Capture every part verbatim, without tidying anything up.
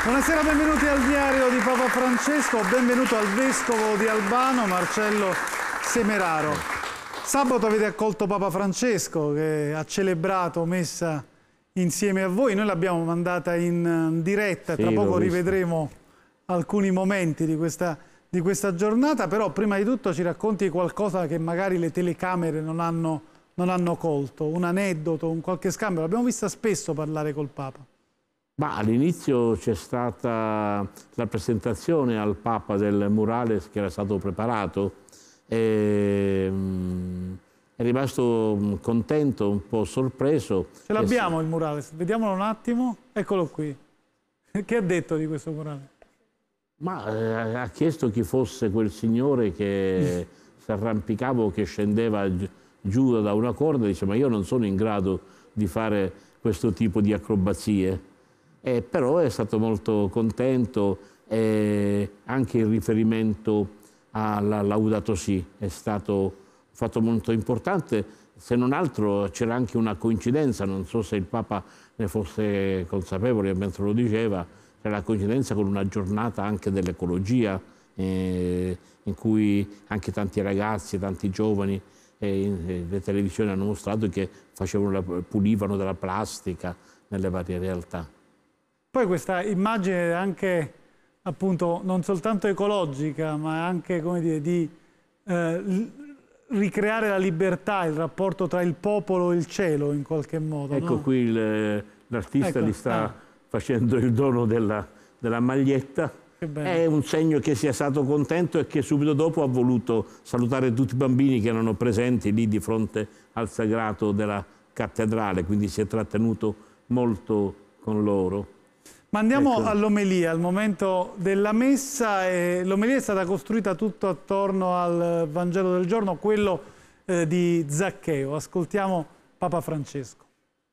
Buonasera, benvenuti al diario di Papa Francesco, benvenuto al Vescovo di Albano, Marcello Semeraro. Sabato avete accolto Papa Francesco che ha celebrato messa insieme a voi, noi l'abbiamo mandata in diretta, sì, tra poco rivedremo alcuni momenti di questa, di questa giornata, però prima di tutto ci racconti qualcosa che magari le telecamere non hanno, non hanno colto, un aneddoto, un qualche scambio, l'abbiamo vista spesso parlare col Papa. Ma all'inizio c'è stata la presentazione al Papa del murales che era stato preparato e mm, è rimasto contento, un po' sorpreso. Ce l'abbiamo il murales, vediamolo un attimo, eccolo qui. Che ha detto di questo murales? Ma eh, ha chiesto chi fosse quel signore che si arrampicava o che scendeva giù da una corda, dice ma io non sono in grado di fare questo tipo di acrobazie. Eh, però è stato molto contento e anche il riferimento alla Laudato Si è stato un fatto molto importante, se non altro c'era anche una coincidenza, non so se il Papa ne fosse consapevole mentre lo diceva, c'era la coincidenza con una giornata anche dell'ecologia eh, in cui anche tanti ragazzi, tanti giovani eh, le televisioni hanno mostrato che facevano, pulivano della plastica nelle varie realtà. Poi questa immagine anche, appunto, non soltanto ecologica, ma anche, come dire, di eh, ricreare la libertà, il rapporto tra il popolo e il cielo, in qualche modo. Ecco, no? Qui l'artista ecco, gli sta ah. facendo il dono della, della maglietta. È un segno che sia stato contento e che subito dopo ha voluto salutare tutti i bambini che erano presenti lì di fronte al sagrato della cattedrale, quindi si è trattenuto molto con loro. Ma andiamo ecco. all'omelia, al momento della messa. L'omelia è stata costruita tutto attorno al Vangelo del giorno, quello eh, di Zaccheo. Ascoltiamo Papa Francesco.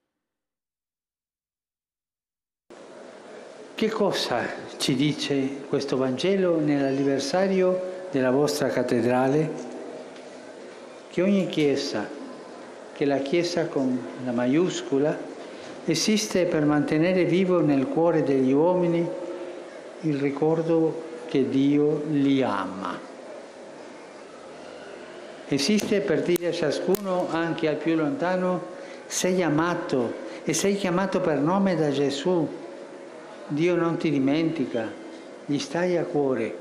Che cosa ci dice questo Vangelo nell'anniversario della vostra cattedrale? Che ogni chiesa, che la chiesa con la maiuscola, esiste per mantenere vivo nel cuore degli uomini il ricordo che Dio li ama. Esiste per dire a ciascuno, anche al più lontano, sei amato e sei chiamato per nome da Gesù. Dio non ti dimentica, gli stai a cuore.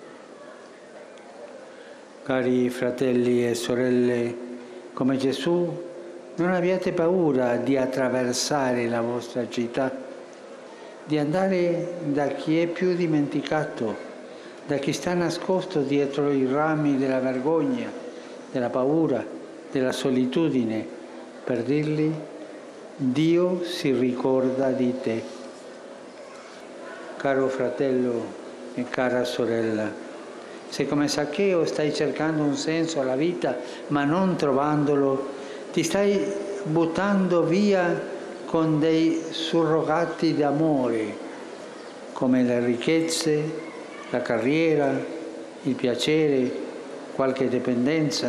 Cari fratelli e sorelle, come Gesù, non abbiate paura di attraversare la vostra città, di andare da chi è più dimenticato, da chi sta nascosto dietro i rami della vergogna, della paura, della solitudine, per dirgli: Dio si ricorda di te. Caro fratello e cara sorella, se come Zaccheo stai cercando un senso alla vita ma non trovandolo, ti stai buttando via con dei surrogati d'amore, come le ricchezze, la carriera, il piacere, qualche dipendenza.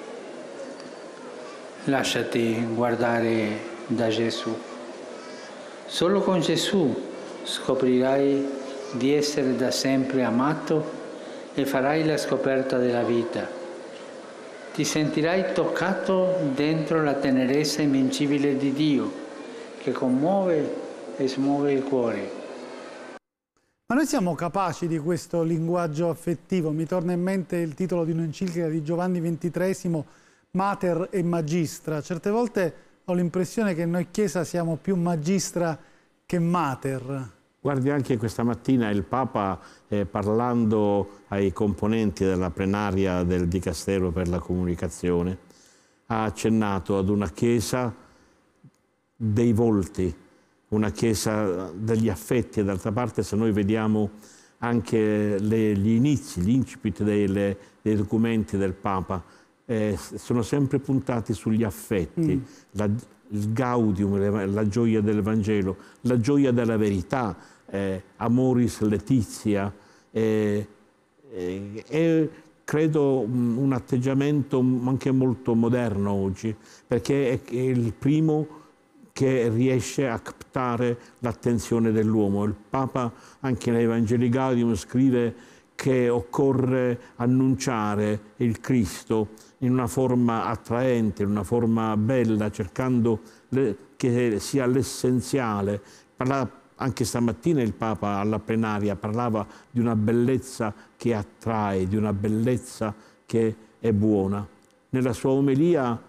Lasciati guardare da Gesù. Solo con Gesù scoprirai di essere da sempre amato e farai la scoperta della vita. Ti sentirai toccato dentro la tenerezza invincibile di Dio, che commuove e smuove il cuore. Ma noi siamo capaci di questo linguaggio affettivo? Mi torna in mente il titolo di un'enciclica di Giovanni ventitreesimo, Mater e Magistra. Certe volte ho l'impressione che noi Chiesa siamo più magistra che mater. Guardi, anche questa mattina il Papa, eh, parlando ai componenti della plenaria del Dicastero per la Comunicazione, ha accennato ad una Chiesa dei volti, una Chiesa degli affetti, e d'altra parte se noi vediamo anche le, gli inizi, gli incipit dei, dei documenti del Papa, eh, sono sempre puntati sugli affetti, mm. la, il gaudium, la gioia del Vangelo, la gioia della verità, eh, amoris laetitia, eh, eh, è credo un atteggiamento anche molto moderno oggi, perché è, è il primo che riesce a captare l'attenzione dell'uomo. Il Papa anche nei Vangeli Gaudium scrive che occorre annunciare il Cristo in una forma attraente, in una forma bella, cercando le, che sia l'essenziale. Anche stamattina il Papa alla plenaria parlava di una bellezza che attrae, di una bellezza che è buona. Nella sua omelia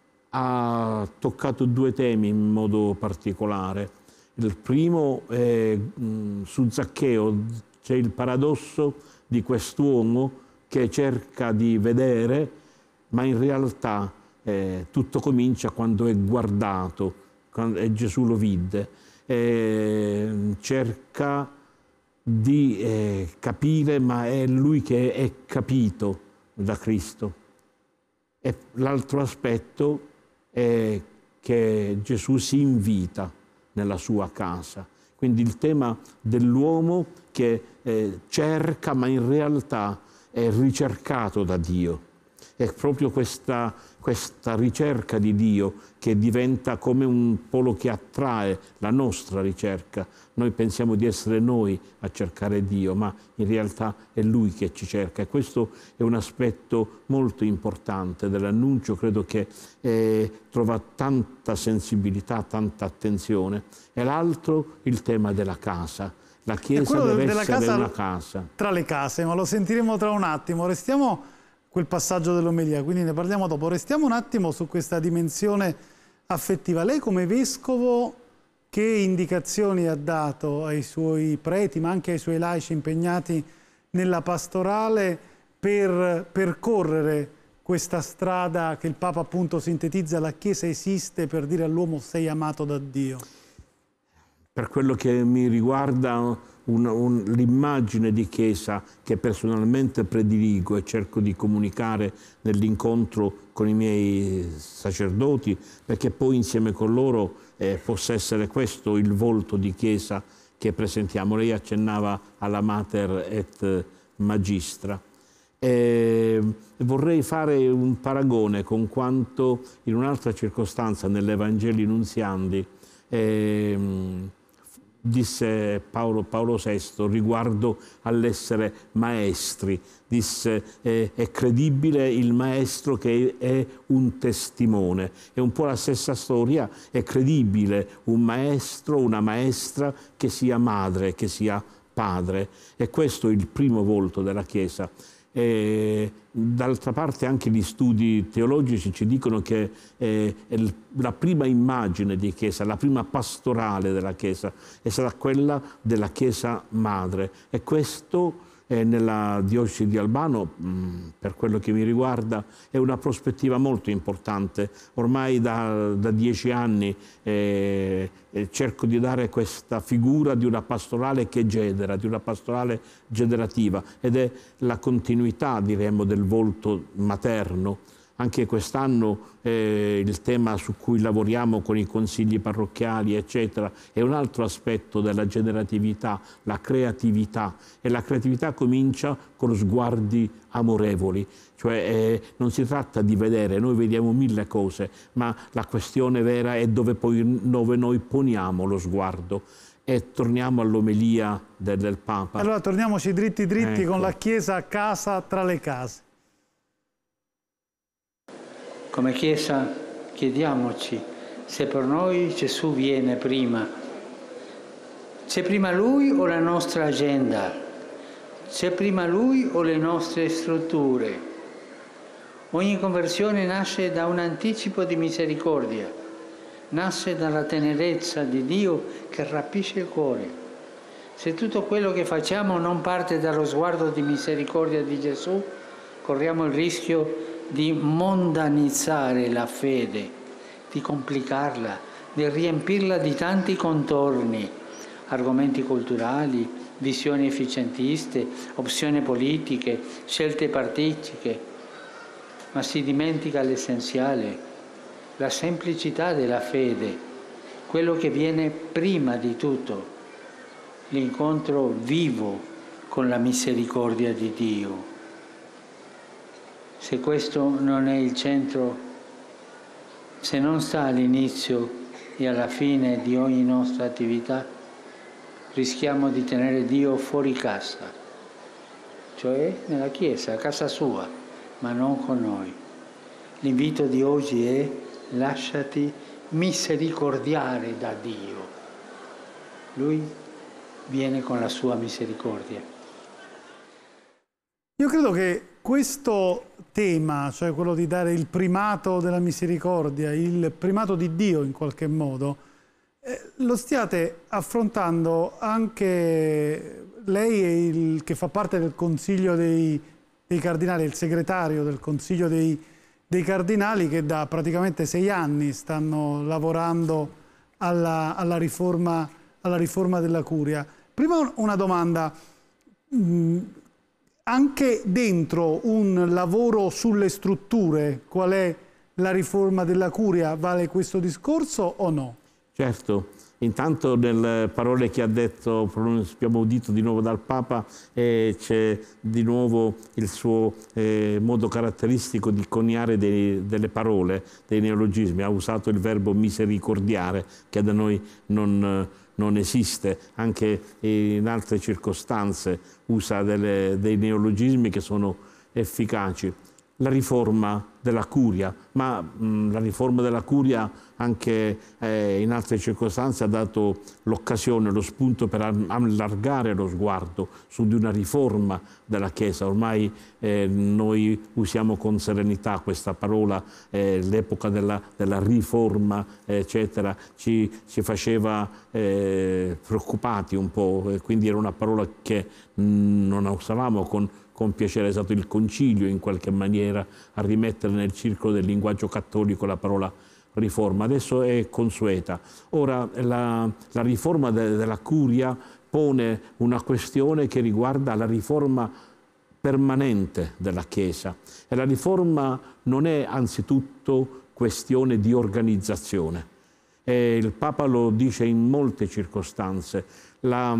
ha toccato due temi in modo particolare. Il primo è mh, su Zaccheo, c'è il paradosso di quest'uomo che cerca di vedere, ma in realtà eh, tutto comincia quando è guardato, quando, e Gesù lo vide. Eh, cerca di eh, capire, ma è lui che è capito da Cristo. E l'altro aspetto è che Gesù si invita nella sua casa. Quindi il tema dell'uomo che eh, cerca, ma in realtà è ricercato da Dio. È proprio questa, questa ricerca di Dio che diventa come un polo che attrae la nostra ricerca. Noi pensiamo di essere noi a cercare Dio, ma in realtà è Lui che ci cerca. E questo è un aspetto molto importante dell'annuncio, credo che eh, trova tanta sensibilità, tanta attenzione. E l'altro, il tema della casa. La Chiesa deve essere casa, una casa. Tra le case, ma lo sentiremo tra un attimo. Restiamo quel passaggio dell'omelia, quindi ne parliamo dopo. Restiamo un attimo su questa dimensione affettiva. Lei come vescovo che indicazioni ha dato ai suoi preti, ma anche ai suoi laici impegnati nella pastorale per percorrere questa strada che il Papa appunto sintetizza: la Chiesa esiste per dire all'uomo sei amato da Dio? Per quello che mi riguarda, l'immagine di Chiesa che personalmente prediligo e cerco di comunicare nell'incontro con i miei sacerdoti, perché poi insieme con loro eh, possa essere questo il volto di Chiesa che presentiamo. Lei accennava alla Mater et Magistra. E vorrei fare un paragone con quanto in un'altra circostanza nell'Evangeli Nunziandi eh, disse Paolo, Paolo sesto riguardo all'essere maestri. Disse eh, è credibile il maestro che è un testimone. È un po' la stessa storia, è credibile un maestro, una maestra che sia madre, che sia padre. E questo è il primo volto della Chiesa. D'altra parte anche gli studi teologici ci dicono che eh, la prima immagine di Chiesa, la prima pastorale della Chiesa è stata quella della Chiesa madre, e questo eh, nella diocesi di Albano, mh, per quello che mi riguarda, è una prospettiva molto importante. Ormai da, da dieci anni eh, eh, cerco di dare questa figura di una pastorale che genera, di una pastorale generativa, ed è la continuità, diremmo, del volto materno. Anche quest'anno eh, il tema su cui lavoriamo con i consigli parrocchiali, eccetera, è un altro aspetto della generatività, la creatività. E la creatività comincia con sguardi amorevoli, cioè eh, non si tratta di vedere, noi vediamo mille cose, ma la questione vera è dove, poi, dove noi poniamo lo sguardo. E torniamo all'omelia del, del Papa. Allora torniamoci dritti dritti, ecco, con la Chiesa a casa tra le case. Come Chiesa chiediamoci se per noi Gesù viene prima. C'è prima Lui o la nostra agenda? C'è prima Lui o le nostre strutture? Ogni conversione nasce da un anticipo di misericordia, nasce dalla tenerezza di Dio che rapisce il cuore. Se tutto quello che facciamo non parte dallo sguardo di misericordia di Gesù, corriamo il rischio di mondanizzare la fede, di complicarla, di riempirla di tanti contorni, argomenti culturali, visioni efficientiste, opzioni politiche, scelte partitiche, ma si dimentica l'essenziale, la semplicità della fede, quello che viene prima di tutto, l'incontro vivo con la misericordia di Dio. Se questo non è il centro, se non sta all'inizio e alla fine di ogni nostra attività rischiamo di tenere Dio fuori casa, cioè nella Chiesa, a casa sua, ma non con noi. L'invito di oggi è: lasciati misericordiare da Dio. Lui viene con la sua misericordia. Io credo che questo tema, cioè quello di dare il primato della misericordia, il primato di Dio in qualche modo, eh, lo stiate affrontando anche lei e il, che fa parte del Consiglio dei, dei Cardinali, il segretario del Consiglio dei, dei Cardinali, che da praticamente sei anni stanno lavorando alla, alla, riforma, alla riforma della Curia. Prima una domanda. Mh, Anche dentro un lavoro sulle strutture, qual è la riforma della Curia? Vale questo discorso o no? Certo, intanto nelle parole che ha detto, abbiamo udito di nuovo dal Papa, eh, c'è di nuovo il suo eh, modo caratteristico di coniare dei, delle parole, dei neologismi. Ha usato il verbo misericordiare, che da noi non... non esiste, anche in altre circostanze usa delle, dei neologismi che sono efficaci. La riforma della Curia, ma mh, la riforma della Curia anche eh, in altre circostanze ha dato l'occasione, lo spunto per allargare lo sguardo su di una riforma della Chiesa. Ormai eh, noi usiamo con serenità questa parola, eh, l'epoca della, della riforma, eccetera, ci, ci faceva eh, preoccupati un po', e quindi era una parola che mh, non usavamo con con piacere. È stato il Concilio in qualche maniera a rimettere nel circolo del linguaggio cattolico la parola riforma. Adesso è consueta. Ora la, la riforma de, della Curia pone una questione che riguarda la riforma permanente della Chiesa, e la riforma non è anzitutto questione di organizzazione. E il Papa lo dice in molte circostanze. La,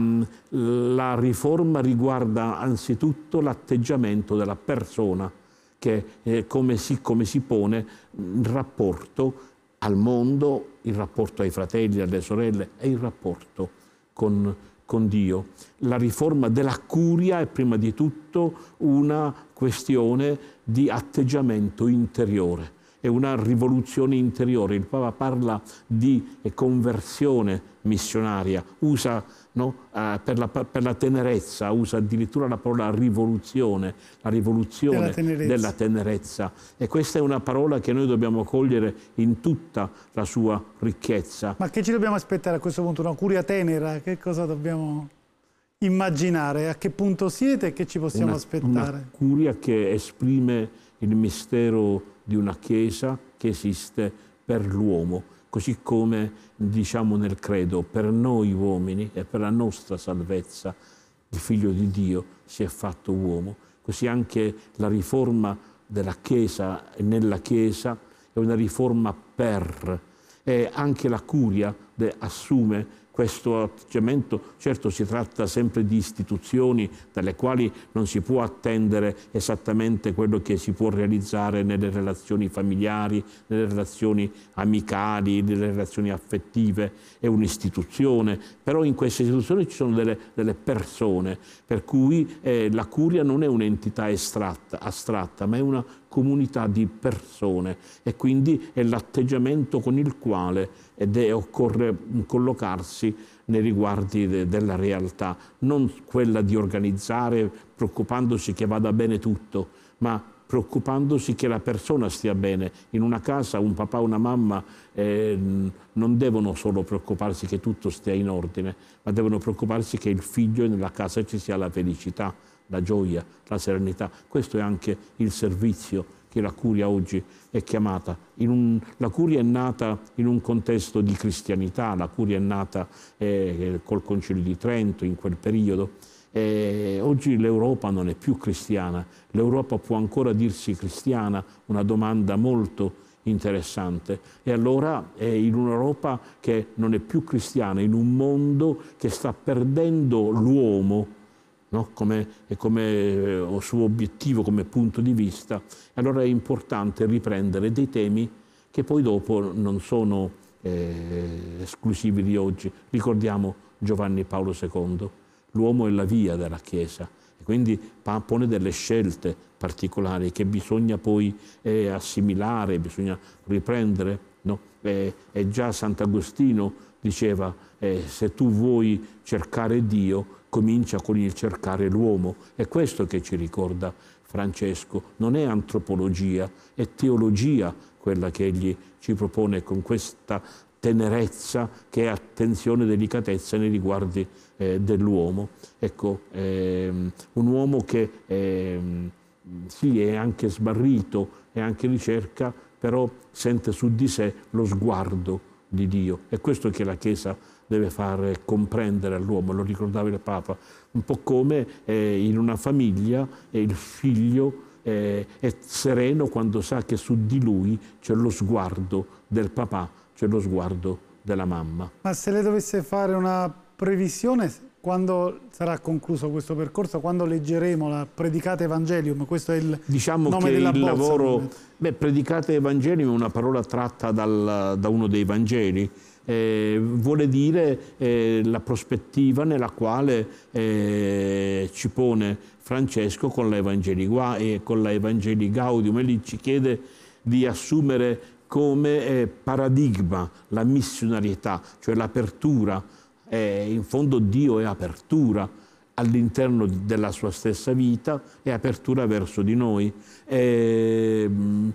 la riforma riguarda anzitutto l'atteggiamento della persona, che eh, come, si, come si pone in rapporto al mondo, il rapporto ai fratelli, alle sorelle e il rapporto con, con Dio. La riforma della Curia è prima di tutto una questione di atteggiamento interiore. È una rivoluzione interiore. Il Papa parla di conversione missionaria, usa no, eh, per, la, per la tenerezza, usa addirittura la parola rivoluzione, la rivoluzione della tenerezza. della tenerezza. E questa è una parola che noi dobbiamo cogliere in tutta la sua ricchezza. Ma che ci dobbiamo aspettare a questo punto? Una curia tenera? Che cosa dobbiamo immaginare? A che punto siete e che ci possiamo una, aspettare? Una curia che esprime il mistero di una Chiesa che esiste per l'uomo, così come diciamo nel credo: per noi uomini e per la nostra salvezza il Figlio di Dio si è fatto uomo. Così anche la riforma della Chiesa e nella Chiesa è una riforma per, e anche la Curia assume questo atteggiamento. Certo, si tratta sempre di istituzioni dalle quali non si può attendere esattamente quello che si può realizzare nelle relazioni familiari, nelle relazioni amicali, nelle relazioni affettive. È un'istituzione, però in queste istituzioni ci sono delle, delle persone, per cui eh, la Curia non è un'entità astratta, astratta, ma è una comunità di persone, e quindi è l'atteggiamento con il quale ed è, occorre collocarsi nei riguardi de, della realtà, non quella di organizzare preoccupandosi che vada bene tutto, ma preoccupandosi che la persona stia bene. In una casa un papà o una mamma eh, non devono solo preoccuparsi che tutto stia in ordine, ma devono preoccuparsi che il figlio nella casa ci sia la felicità, la gioia, la serenità. Questo è anche il servizio che la Curia oggi è chiamata. In un, la Curia è nata in un contesto di cristianità, la Curia è nata eh, col Concilio di Trento, in quel periodo. Eh, oggi l'Europa non è più cristiana, l'Europa può ancora dirsi cristiana? Una domanda molto interessante. E allora è in un'Europa che non è più cristiana, in un mondo che sta perdendo l'uomo, no? come, come eh, suo obiettivo, come punto di vista. Allora è importante riprendere dei temi che poi dopo non sono eh, esclusivi di oggi. Ricordiamo Giovanni Paolo secondo, l'uomo è la via della Chiesa, e quindi pone delle scelte particolari che bisogna poi eh, assimilare, bisogna riprendere, no? eh, e già Sant'Agostino diceva eh, se tu vuoi cercare Dio, comincia con il cercare l'uomo. È questo che ci ricorda Francesco, non è antropologia, è teologia quella che egli ci propone con questa tenerezza che è attenzione e delicatezza nei riguardi eh, dell'uomo. Ecco, ehm, un uomo che ehm, sì, è anche smarrito, è anche ricerca, però sente su di sé lo sguardo di Dio. È questo che la Chiesa deve fare comprendere all'uomo, lo ricordava il Papa, un po' come eh, in una famiglia eh, il figlio eh, è sereno quando sa che su di lui c'è lo sguardo del papà, c'è lo sguardo della mamma. Ma se le dovesse fare una previsione, quando sarà concluso questo percorso, quando leggeremo la Predicate Evangelium, questo è il diciamo nome che della il bozza, lavoro, beh, Predicate Evangelium è una parola tratta dal, da uno dei Vangeli, eh, vuole dire eh, la prospettiva nella quale eh, ci pone Francesco con la Evangelii e con la Evangelii Gaudium, e lì ci chiede di assumere come eh, paradigma la missionarietà, cioè l'apertura. Eh, in fondo Dio è apertura all'interno della sua stessa vita, è apertura verso di noi. È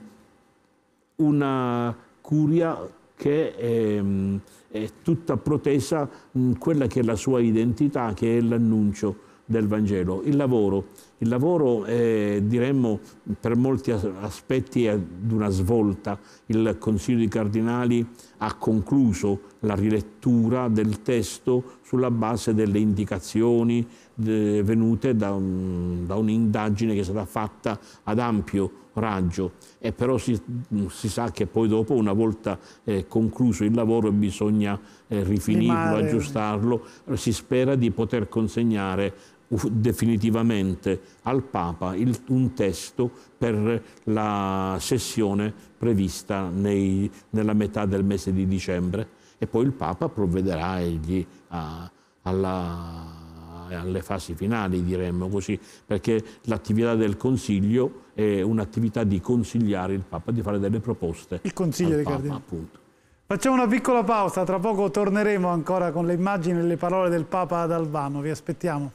una curia che è, è tutta protesa in quella che è la sua identità, che è l'annuncio del Vangelo. Il lavoro, il lavoro è, diremmo, per molti aspetti è ad una svolta. Il Consiglio dei Cardinali ha concluso la rilettura del testo sulla base delle indicazioni eh, venute da, un, da un'indagine che è stata fatta ad ampio raggio, e però si, si sa che poi dopo, una volta eh, concluso il lavoro, bisogna eh, rifinirlo, Rimare. aggiustarlo. Si spera di poter consegnare definitivamente al Papa il, un testo per la sessione prevista nei, nella metà del mese di dicembre, e poi il Papa provvederà egli a, alla, alle fasi finali, diremmo così, perché l'attività del Consiglio è un'attività di consigliare il Papa, di fare delle proposte. Il Consiglio dei Papa, Cardinali. Appunto. Facciamo una piccola pausa, tra poco torneremo ancora con le immagini e le parole del Papa ad Albano. Vi aspettiamo.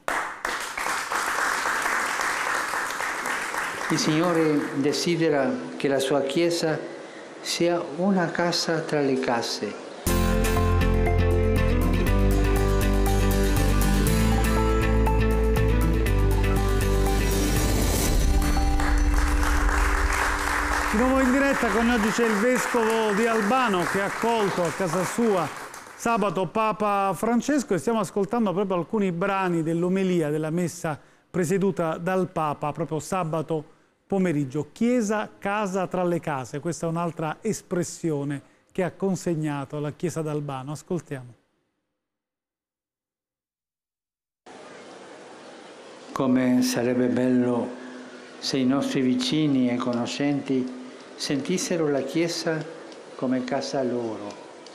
Il Signore desidera che la sua Chiesa sia una casa tra le case. Di nuovo in diretta, con noi oggi c'è il Vescovo di Albano che ha accolto a casa sua sabato Papa Francesco, e stiamo ascoltando proprio alcuni brani dell'omelia della messa presieduta dal Papa proprio sabato pomeriggio. Chiesa, casa tra le case, questa è un'altra espressione che ha consegnato la Chiesa d'Albano. Ascoltiamo. Come sarebbe bello se i nostri vicini e conoscenti sentissero la Chiesa come casa loro.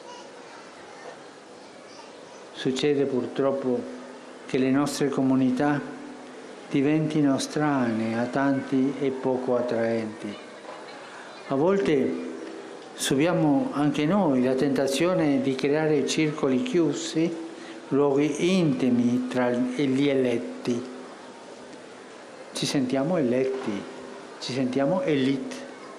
Succede purtroppo che le nostre comunità diventino strane a tanti e poco attraenti. A volte subiamo anche noi la tentazione di creare circoli chiusi, luoghi intimi tra gli eletti. Ci sentiamo eletti, ci sentiamo elite.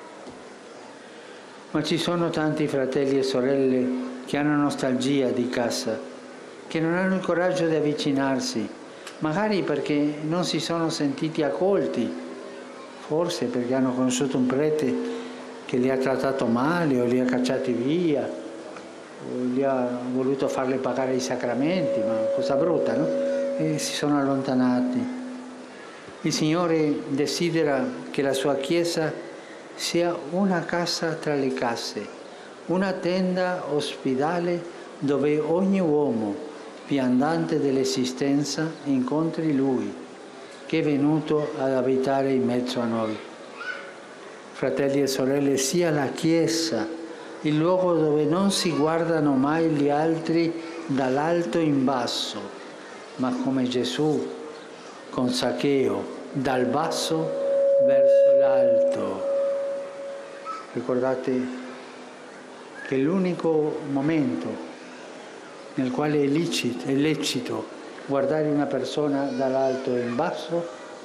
Ma ci sono tanti fratelli e sorelle che hanno nostalgia di casa, che non hanno il coraggio di avvicinarsi, magari perché non si sono sentiti accolti, forse perché hanno conosciuto un prete che li ha trattato male o li ha cacciati via, o li ha voluto farle pagare i sacramenti, ma cosa brutta, no? E si sono allontanati. Il Signore desidera che la sua Chiesa sia una casa tra le case, una tenda ospedale dove ogni uomo viandante dell'esistenza incontri Lui, che è venuto ad abitare in mezzo a noi. Fratelli e sorelle, sia la Chiesa il luogo dove non si guardano mai gli altri dall'alto in basso, ma come Gesù con Zaccheo, dal basso verso l'alto. Ricordate che l'unico momento nel quale è licito, è lecito guardare una persona dall'alto in basso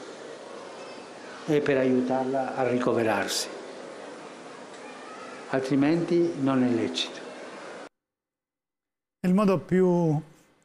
è per aiutarla a ricoverarsi, altrimenti non è lecito. È il modo più,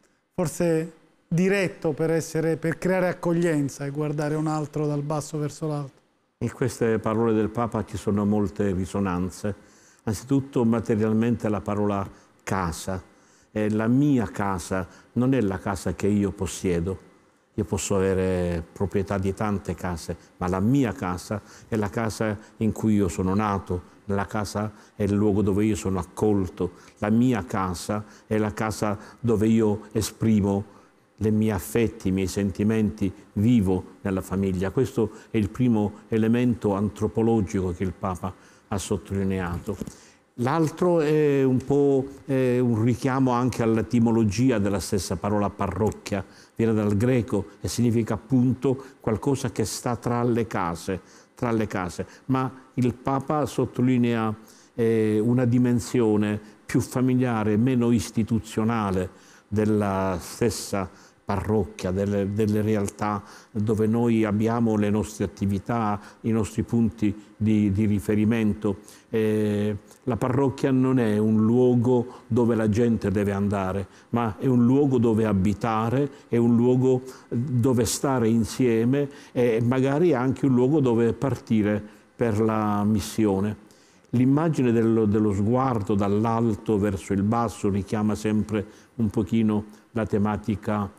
forse, diretto per, essere, per creare accoglienza e guardare un altro dal basso verso l'alto. In queste parole del Papa ci sono molte risonanze. Anzitutto materialmente la parola casa. Eh, la mia casa non è la casa che io possiedo. Io posso avere proprietà di tante case, ma la mia casa è la casa in cui io sono nato, la casa è il luogo dove io sono accolto, la mia casa è la casa dove io esprimo i miei affetti, i miei sentimenti, vivo nella famiglia. Questo è il primo elemento antropologico che il Papa ha sottolineato. L'altro è un po' eh, un richiamo anche all'etimologia della stessa parola parrocchia, viene dal greco e significa appunto qualcosa che sta tra le case, tra le case. Ma il Papa sottolinea eh, una dimensione più familiare, meno istituzionale della stessa parrocchia, delle, delle realtà dove noi abbiamo le nostre attività, i nostri punti di, di riferimento. Eh, la parrocchia non è un luogo dove la gente deve andare, ma è un luogo dove abitare, è un luogo dove stare insieme e magari anche un luogo dove partire per la missione. L'immagine dello, dello sguardo dall'alto verso il basso richiama sempre un pochino la tematica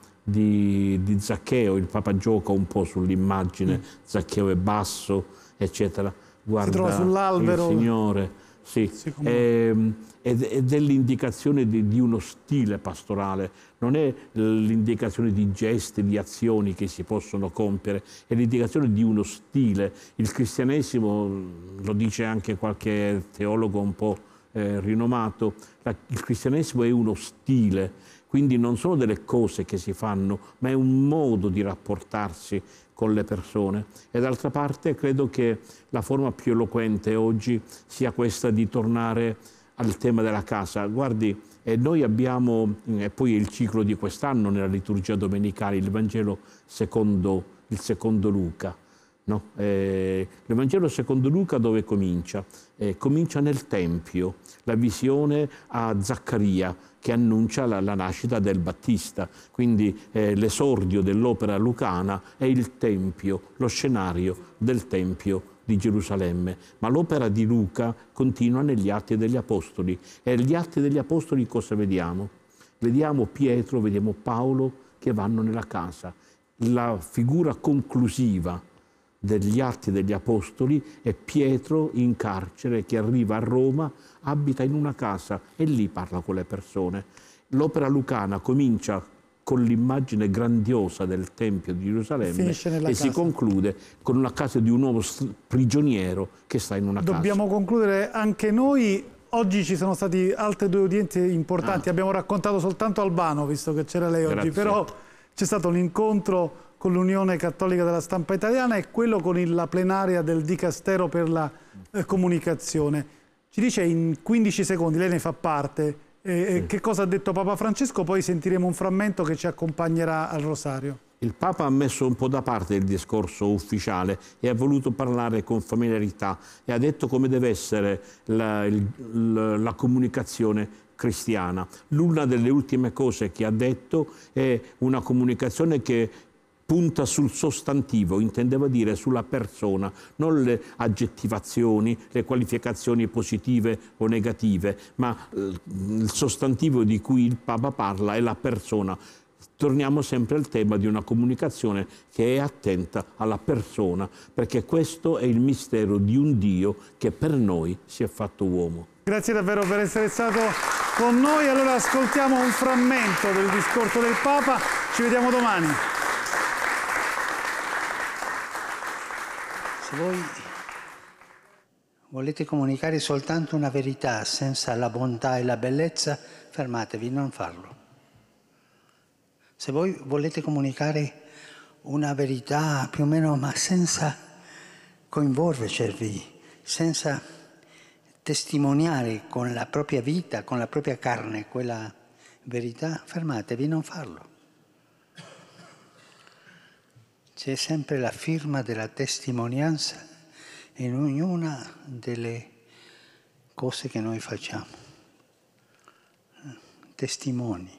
Di, di Zaccheo. Il Papa gioca un po' sull'immagine, mm. Zaccheo è basso, eccetera. Guarda, si trova sull'albero. Il Signore, sì, sì è, è, è dell'indicazione di, di uno stile pastorale, non è l'indicazione di gesti, di azioni che si possono compiere, è l'indicazione di uno stile. Il cristianesimo, lo dice anche qualche teologo un po' eh, rinomato, la, il cristianesimo è uno stile. Quindi non sono delle cose che si fanno, ma è un modo di rapportarsi con le persone. E d'altra parte credo che la forma più eloquente oggi sia questa di tornare al tema della casa. Guardi, eh, noi abbiamo, e poi è il ciclo di quest'anno nella liturgia domenicale, il Vangelo secondo, il secondo Luca. No? Eh, il Vangelo secondo Luca dove comincia? Eh, comincia nel Tempio, la visione a Zaccaria che annuncia la, la nascita del Battista. Quindi eh, l'esordio dell'opera lucana è il Tempio, lo scenario del Tempio di Gerusalemme. Ma l'opera di Luca continua negli Atti degli Apostoli. E negli Atti degli Apostoli cosa vediamo? Vediamo Pietro, vediamo Paolo che vanno nella casa. La figura conclusiva degli Atti degli Apostoli è Pietro in carcere che arriva a Roma, abita in una casa e lì parla con le persone. L'opera lucana comincia con l'immagine grandiosa del Tempio di Gerusalemme e casa. Si conclude con una casa di un uomo prigioniero che sta in una Dobbiamo casa. Dobbiamo concludere anche noi. Oggi ci sono stati altre due udienze importanti. Ah. Abbiamo raccontato soltanto Albano, visto che c'era lei oggi, Grazie. Però c'è stato un incontro con l'Unione Cattolica della Stampa Italiana e quello con la plenaria del Dicastero per la eh, Comunicazione. Ci dice in quindici secondi, lei ne fa parte, eh, sì. che cosa ha detto Papa Francesco, poi sentiremo un frammento che ci accompagnerà al Rosario. Il Papa ha messo un po' da parte il discorso ufficiale e ha voluto parlare con familiarità e ha detto come deve essere la, il, la, la comunicazione cristiana. L'una delle ultime cose che ha detto è una comunicazione che punta sul sostantivo, intendeva dire sulla persona, non le aggettivazioni, le qualificazioni positive o negative, ma il sostantivo di cui il Papa parla è la persona. Torniamo sempre al tema di una comunicazione che è attenta alla persona, perché questo è il mistero di un Dio che per noi si è fatto uomo. Grazie davvero per essere stato con noi. Allora ascoltiamo un frammento del discorso del Papa. Ci vediamo domani. Se voi volete comunicare soltanto una verità senza la bontà e la bellezza, fermatevi, non farlo. Se voi volete comunicare una verità più o meno, ma senza coinvolgervi, senza testimoniare con la propria vita, con la propria carne quella verità, fermatevi, non farlo. C'è sempre la firma della testimonianza in ognuna delle cose che noi facciamo. Testimoni.